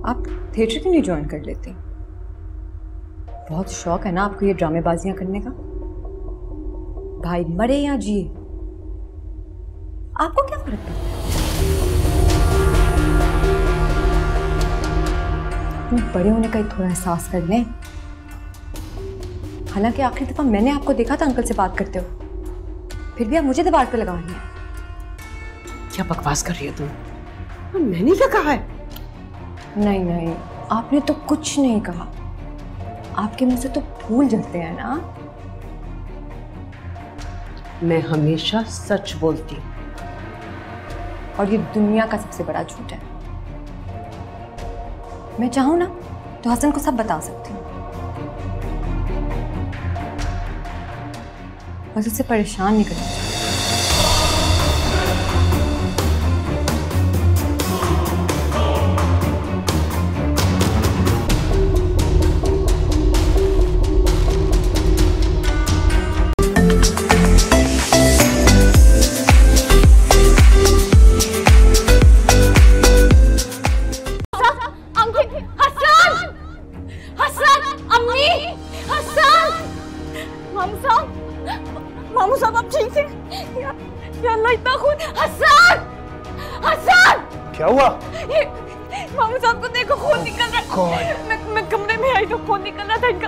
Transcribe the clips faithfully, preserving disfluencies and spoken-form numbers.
आप थिएटर क्यों नहीं ज्वाइन कर लेती? बहुत शौक है ना आपको ये ड्रामेबाजियां करने का। भाई मरे या जिए, आपको क्या फर्क पड़ता है? तुम बड़े होने का ही थोड़ा एहसास कर लें। हालांकि आखिरी दफा मैंने आपको देखा था अंकल से बात करते हो, फिर भी आप मुझे दीवार पे लगा रही हैं। क्या बकवास कर रही है तुम? मैंने क्या कहा है? नहीं नहीं, आपने तो कुछ नहीं कहा। आपके मुंह से तो फूल झड़ते हैं ना। मैं हमेशा सच बोलती हूँ, और ये दुनिया का सबसे बड़ा झूठ है। मैं चाहूं ना तो हसन को सब बता सकती हूँ, बस उससे परेशान नहीं करना। मामू साहब आप ठीक हैं? या, या अल्लाह इतना खून! हसन! हसन! क्या हुआ? ये मामू साहब को देखो, खून निकल रहा है। मैं मैं कमरे में आई तो खून निकल रहा था इनका।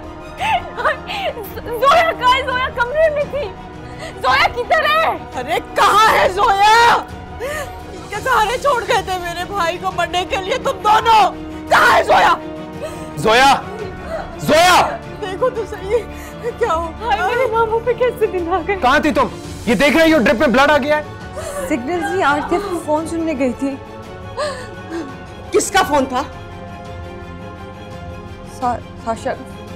जोया कहाँ है? जोया कमरे में थी। जोया किधर है? अरे कहाँ है जोया? इनके सहारे छोड़ गए थे मेरे भाई को मरने के लिए तुम दोनों। कहाँ है जोया? जोया! जोया! देखो तो सही क्या हो? हाय मेरे मामू पे कैसे दिन आ गए? कहाँ थी तुम? ये देख रही हो ड्रिप में ब्लड आ गया है। सिग्नल जी आरती फोन सुनने गई थी। किसका फोन था? सा, साशा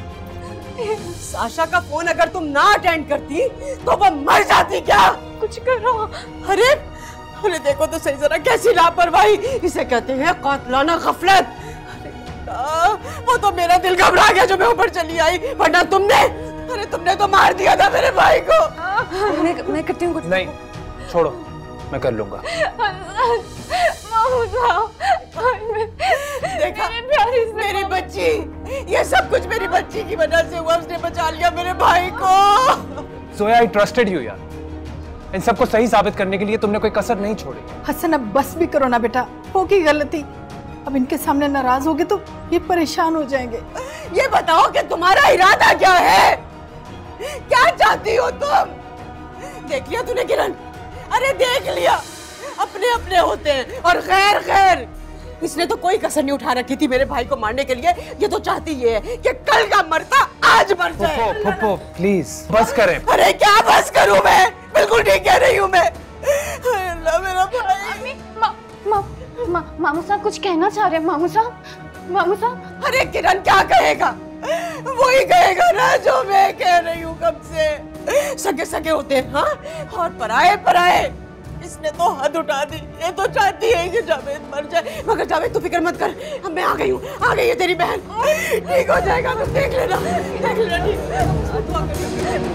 साशा का फोन अगर तुम ना अटेंड करती तो वो मर जाती क्या? कुछ करो। अरे अरे देखो तो सही जरा कैसी लापरवाही। इसे कहते हैं कातलाना गफलत। वो तो मेरा दिल घबरा गया जो मैं ऊपर चली आई, वरना तुमने अरे तुमने तो मार दिया था मेरे भाई को। मैं मैं करती हूँ कुछ। नहीं छोड़ो, मैं कर लूंगा। मामू साहब देखा मेरी बच्ची, ये सब कुछ मेरी बच्ची की वजह से हुआ। उसने बचा लिया मेरे भाई को। जोया आई ट्रस्टेड यू यार। इन सबको सही साबित करने के लिए तुमने कोई कसर नहीं छोड़ी। हसन अब बस भी करो ना बेटा, होगी गलती। अब इनके सामने नाराज होगे तो ये परेशान हो जाएंगे। ये बताओ कि तुम्हारा इरादा क्या है? क्या चाहती हो तुम? देख लिया तूने किरण? अरे देख लिया, अपने अपने होते हैं और खैर खैर। इसने तो कोई कसर नहीं उठा रखी थी मेरे भाई को मारने के लिए। ये तो चाहती ये है कि कल का मरता आज मर जाए। फुप्पो, फुप्पो, प्लीज बस करें। अरे क्या बस करूं मैं? बिल्कुल ठीक कह रही हूँ मैं। अल्लाह मेरा भाई। मा, मा, मा, मामू साहब कुछ कहना चाह रहे हैं। मामू साहब, मामू साहब। अरे किरण क्या कहेगा? वही कहेगा ना जो मैं कह रही हूँ कब से। सगे सगे होते हैं हाँ, और पराए पराए। इसने तो हद उठा दी। ये तो चाहती है कि जावेद मर जाए, मगर जावेद तू फिक्र मत कर, अब मैं आ गई हूँ। आ गई है तेरी बहन, ठीक हो जाएगा। तुम देख लेना, देख लेना ठीक।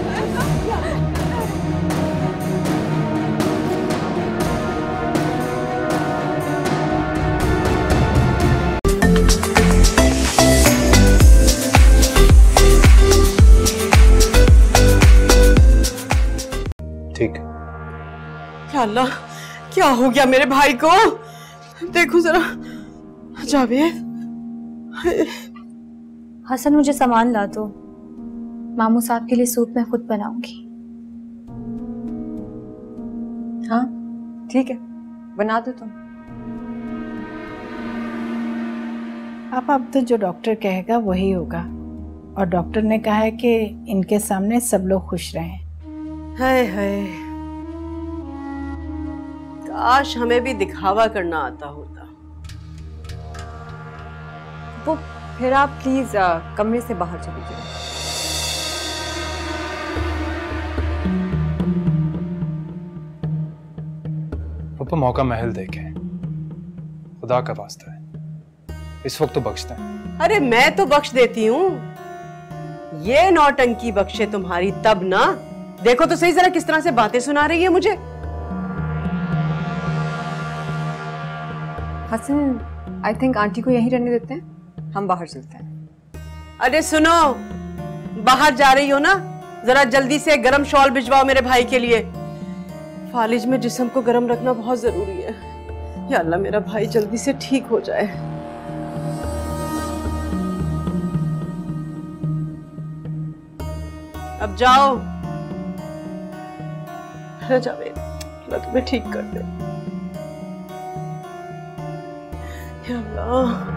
ठीक। क्या अल्लाह, क्या हो गया मेरे भाई को? देखो जरा जावेद। हसन मुझे सामान ला दो, मामू साहब के लिए सूप मैं खुद बनाऊंगी। हाँ ठीक है, बना दो तुम। आप अब तो जो डॉक्टर कहेगा वही होगा, और डॉक्टर ने कहा है कि इनके सामने सब लोग खुश रहें। हाय हाय, काश हमें भी दिखावा करना आता होता। वो फिर आप प्लीज कमरे से बाहर चली जाइए। पप्पा मौका महल देखे, खुदा का वास्ता है, इस वक्त तो बख्शता है। अरे मैं तो बख्श देती हूँ, ये नौटंकी बख्शे तुम्हारी तब ना। देखो तो सही जरा किस तरह से बातें सुना रही है मुझे। हसन आई थिंक आंटी को यहीं रहने देते हैं, हम बाहर चलते हैं। अरे सुनो, बाहर जा रही हो ना, जरा जल्दी से गरम शॉल भिजवाओ मेरे भाई के लिए। फालिज में जिस्म को गरम रखना बहुत जरूरी है। या अल्लाह मेरा भाई जल्दी से ठीक हो जाए। अब जाओ, जावेद, मैं तुम्हें ठीक कर दे। या अल्लाह।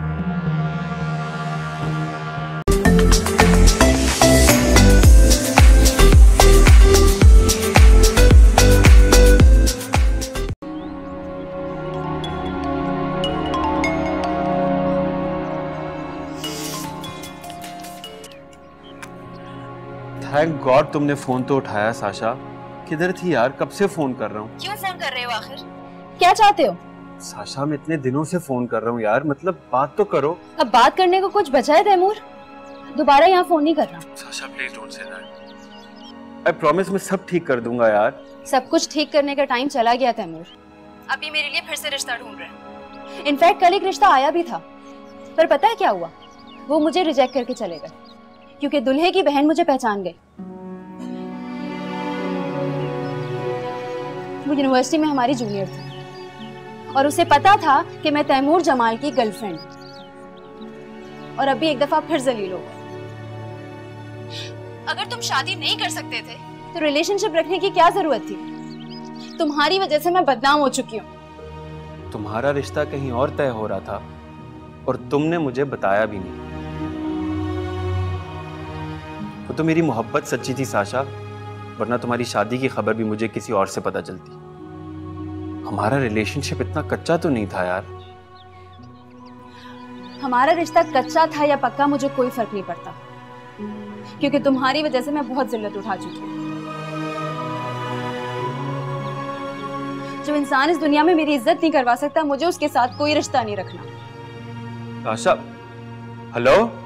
थैंक गॉड तुमने फोन तो उठाया साशा। किधर थी यार, कब से फोन कर रहा हूँ। क्यों फोन कर रहे हो आखिर? क्या चाहते हो? साशा मैं इतने दिनों से फोन कर रहा हूँ यार, मतलब बात तो करो। अब बात करने को कुछ बचा है तैमूर? दोबारा यहाँ फोन नहीं करना। Sasha please don't say that. I promise मैं सब ठीक कर दूंगा यार। सब कुछ ठीक करने का टाइम चला गया तैमूर। अभी मेरे लिए फिर से रिश्ता ढूंढ रहे हैं। इनफैक्ट कल एक रिश्ता आया भी था, पर पता है क्या हुआ? वो मुझे रिजेक्ट करके चले गए क्योंकि दुल्हे की बहन मुझे पहचान गई। वो यूनिवर्सिटी में हमारी जूनियर थी और उसे पता था कि मैं तैमूर जमाल की गर्लफ्रेंड, और अभी एक दफा फिर जलील हो गए। अगर तुम शादी नहीं कर सकते थे तो रिलेशनशिप रखने की क्या जरूरत थी? तुम्हारी वजह से मैं बदनाम हो चुकी हूँ। तुम्हारा रिश्ता कहीं और तय हो रहा था और तुमने मुझे बताया भी नहीं। वो तो मेरी मोहब्बत सच्ची थी साशा, वरना तुम्हारी शादी की खबर भी मुझे किसी और से पता चलती। हमारा रिलेशनशिप इतना कच्चा तो नहीं था यार। हमारा रिश्ता कच्चा था या पक्का मुझे कोई फर्क नहीं पड़ता, क्योंकि तुम्हारी वजह से मैं बहुत जिल्लत उठा चुकी हूँ। जो इंसान इस दुनिया में मेरी इज्जत नहीं करवा सकता, मुझे उसके साथ कोई रिश्ता नहीं रखना। Sasha, hello.